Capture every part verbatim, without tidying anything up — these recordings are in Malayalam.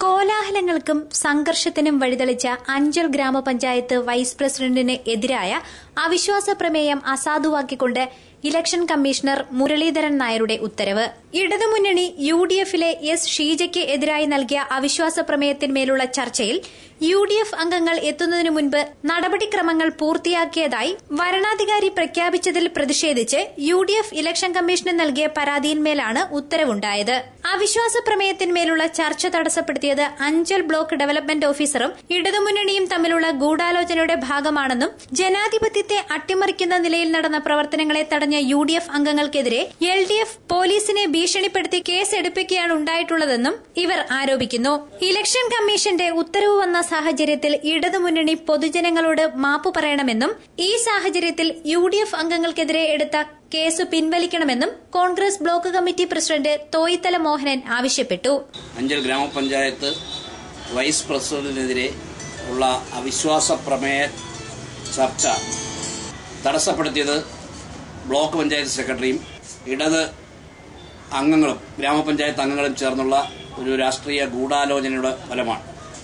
കോലാഹലങ്ങൾക്കും സംഘർഷത്തിനും വഴിതെളിച്ച അഞ്ചൽ ഗ്രാമപഞ്ചായത്ത് വൈസ് പ്രസിഡന്റിന് എതിരായ അവിശ്വാസ പ്രമേയം അസാധുവാക്കിക്കൊണ്ട് ഇലക്ഷൻ കമ്മീഷണർ മുരളീധരൻ നായരുടെ ഉത്തരവ്. ഇടതുമുന്നണി യു ഡി എഫിലെ എസ് ഷീജയ്ക്ക് എതിരായി നൽകിയ അവിശ്വാസ പ്രമേയത്തിന്മേലുള്ള ചർച്ചയിൽ യു ഡി എഫ് അംഗങ്ങൾ എത്തുന്നതിനു മുൻപ് നടപടിക്രമങ്ങൾ പൂർത്തിയാക്കിയതായി വരണാധികാരി പ്രഖ്യാപിച്ചതിൽ പ്രതിഷേധിച്ച് യു ഡി എഫ് ഇലക്ഷൻ കമ്മീഷന് നൽകിയ പരാതിയിന്മേലാണ് ഉത്തരവുണ്ടായത്. അവിശ്വാസ പ്രമേയത്തിന്മേലുള്ള ചർച്ച തടസ്സപ്പെടുത്തിയത് അഞ്ചൽ ബ്ലോക്ക് ഡെവലപ്മെന്റ് ഓഫീസറും ഇടതുമുന്നണിയും തമ്മിലുള്ള ഗൂഢാലോചനയുടെ ഭാഗമാണെന്നും ജനാധിപത്യത്തെ അട്ടിമറിക്കുന്ന നിലയിൽ നടന്ന പ്രവർത്തനങ്ങളെ തടഞ്ഞ യു ഡി എഫ് അംഗങ്ങൾക്കെതിരെ എൽ ഡി എഫ് പോലീസിനെ ഭീഷണിപ്പെടുത്തി കേസെടുപ്പിക്കുകയാണ് ഉണ്ടായിട്ടുള്ളതെന്നും ഇവർ ആരോപിക്കുന്നു. ഇലക്ഷൻ കമ്മീഷന്റെ ഉത്തരവ് വന്ന സാഹചര്യത്തിൽ ഇടതുമുന്നണി പൊതുജനങ്ങളോട് മാപ്പു പറയണമെന്നും ഈ സാഹചര്യത്തിൽ യു ഡി എഫ് അംഗങ്ങൾക്കെതിരെ എടുത്ത കേസ് പിൻവലിക്കണമെന്നും Congress block committee president Thoyithala Mohanan ആവശ്യപ്പെട്ടു. അഞ്ചൽ ഗ്രാമപഞ്ചായത്ത് വൈസ് പ്രസിഡന്റിനെതിരെ ഉള്ള അവിശ്വാസ പ്രമേയ ചർച്ച തടസ്സപ്പെടുത്തിയത് ബ്ലോക്ക് പഞ്ചായത്ത് സെക്രട്ടറിയും ഇടത് അംഗങ്ങളും ഗ്രാമപഞ്ചായത്ത് അംഗങ്ങളും ചേർന്നുള്ള ഒരു രാഷ്ട്രീയ ഗൂഢാലോചനയുടെ ഫലമാണ്.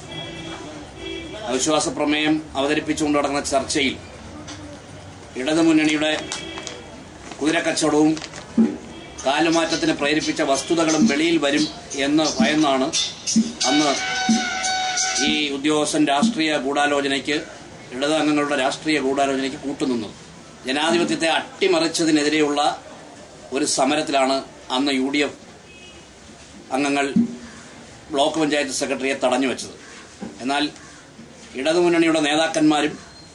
അവിശ്വാസ പ്രമേയം അവതരിപ്പിച്ചുകൊണ്ട് നടന്ന ചർച്ചയിൽ ഇടതുമുന്നണിയുടെ കുതിരക്കച്ചവടവും കാലുമാറ്റത്തിന് പ്രേരിപ്പിച്ച വസ്തുതകളും വെളിയിൽ വരും എന്ന് ഭയന്നാണ് അന്ന് ഈ ഉദ്യോഗസ്ഥൻ രാഷ്ട്രീയ ഗൂഢാലോചനയ്ക്ക് ഇടത് അംഗങ്ങളുടെ രാഷ്ട്രീയ ഗൂഢാലോചനയ്ക്ക് കൂട്ടുനിന്നത്. ജനാധിപത്യത്തെ അട്ടിമറിച്ചതിനെതിരെയുള്ള ഒരു സമരത്തിലാണ് അന്ന് യു ഡി എഫ് അംഗങ്ങൾ ബ്ലോക്ക് പഞ്ചായത്ത് സെക്രട്ടറിയെ തടഞ്ഞുവെച്ചത്. എന്നാൽ ഇടതുമുന്നണിയുടെ നേതാക്കന്മാരും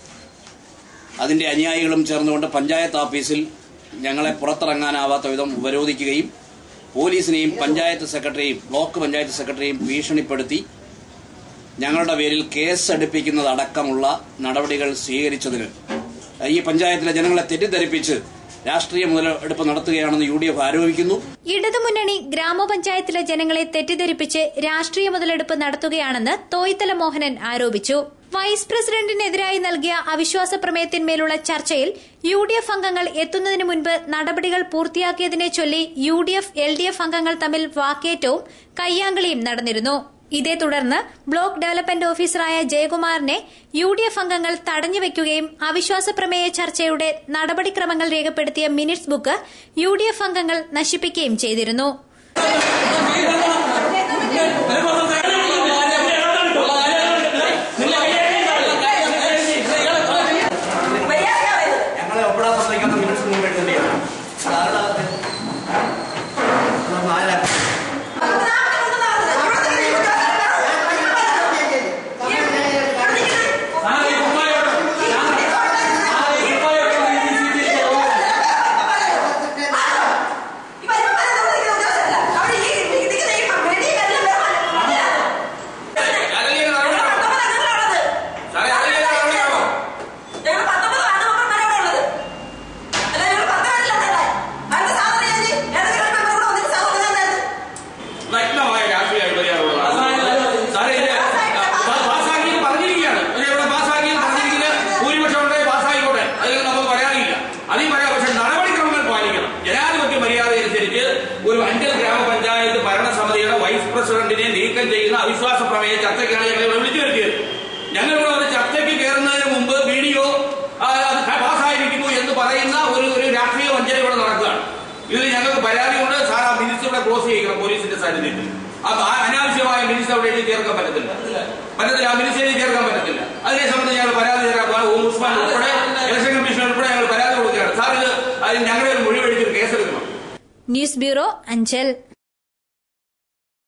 അതിന്റെ അനുയായികളും ചേർന്നുകൊണ്ട് പഞ്ചായത്ത് ഓഫീസിൽ ഞങ്ങളെ പുറത്തിറങ്ങാനാവാത്ത വിധം ഉപരോധിക്കുകയും പോലീസിനെയും പഞ്ചായത്ത് സെക്രട്ടറിയും ബ്ലോക്ക് പഞ്ചായത്ത് സെക്രട്ടറിയും ഭീഷണിപ്പെടുത്തി ഞങ്ങളുടെ പേരിൽ കേസെടുപ്പിക്കുന്നതടക്കമുള്ള നടപടികൾ സ്വീകരിച്ചതിന് ഈ പഞ്ചായത്തിലെ ജനങ്ങളെ തെറ്റിദ്ധരിപ്പിച്ച് രാഷ്ട്രീയ മുതലെടുപ്പ് നടത്തുകയാണെന്ന് യു ഡി എഫ് ആരോപിക്കുന്നു. ഇടതുമുന്നണി ഗ്രാമപഞ്ചായത്തിലെ ജനങ്ങളെ തെറ്റിദ്ധരിപ്പിച്ച് രാഷ്ട്രീയ മുതലെടുപ്പ് നടത്തുകയാണെന്ന് തോയിത്തല മോഹനൻ ആരോപിച്ചു. വൈസ് പ്രസിഡന്റിനെതിരായി നൽകിയ അവിശ്വാസ പ്രമേയത്തിന്മേലുള്ള ചർച്ചയിൽ യു ഡി എഫ് അംഗങ്ങൾ എത്തുന്നതിന് മുൻപ് നടപടികൾ പൂർത്തിയാക്കിയതിനെ ചൊല്ലി U D F L D F അംഗങ്ങൾ തമ്മിൽ വാക്കേറ്റവും കയ്യാങ്കളിയും നടന്നിരുന്നു. ഇതേ തുടർന്ന് ബ്ലോക്ക് ഡെവലപ്മെന്റ് ഓഫീസറായ ജയകുമാറിനെ യു ഡി എഫ് അംഗങ്ങൾ തടഞ്ഞുവെക്കുകയും അവിശ്വാസ പ്രമേയ ചർച്ചയുടെ നടപടിക്രമങ്ങൾ രേഖപ്പെടുത്തിയ minutes book U D F അംഗങ്ങൾ നശിപ്പിക്കുകയും ചെയ്തിരുന്നു. ഒരു അഞ്ചൽ ഗ്രാമപഞ്ചായത്ത് ഭരണസമിതിയുടെ വൈസ് പ്രസിഡന്റിനെ നീക്കം ചെയ്യുന്ന അവിശ്വാസ പ്രമേയ ചർച്ചയ്ക്കാണ് ഞങ്ങൾ വിളിച്ചു വരുത്തിയത്. ഞങ്ങളിവിടെ ഒരു ചർച്ചയ്ക്ക് കയറുന്നതിന് മുമ്പ് വീഡിയോ പാസ്സായിരിക്കുന്നു എന്ന് പറയുന്ന ഒരു ഒരു രാഷ്ട്രീയ വഞ്ചന ഇവിടെ നടക്കുകയാണ്. ഇതിൽ ഞങ്ങൾക്ക് പരാതിയുണ്ട്. സാർ ആ മിനിറ്റ്സ് ഇവിടെ ക്ലോസ് ചെയ്യിക്കണം പോലീസിന്റെ സാന്നിധ്യത്തിൽ. അനാവശ്യമായ മിനിറ്റ്സ് അവിടെ എഴുതി ചേർക്കാൻ പറ്റത്തില്ല പറ്റത്തില്ല ആ മിനിറ്റ്സ് എഴുതി ചേർക്കാൻ പറ്റത്തില്ല. അതിനെ സംബന്ധിച്ച് ഞങ്ങൾ പരാതി തരാൻ ഉസ്മാൻ ഉൾപ്പെടെ ഇലക്ഷൻ കമ്മീഷൻ ഉൾപ്പെടെ ഞങ്ങൾ പരാതി കൊടുക്കുകയാണ്. സാർ ഇത് ഞങ്ങളുടെ ഒരു മൊഴി മേടിച്ചൊരു കേസെടുക്കണം. News bureau, Anchal.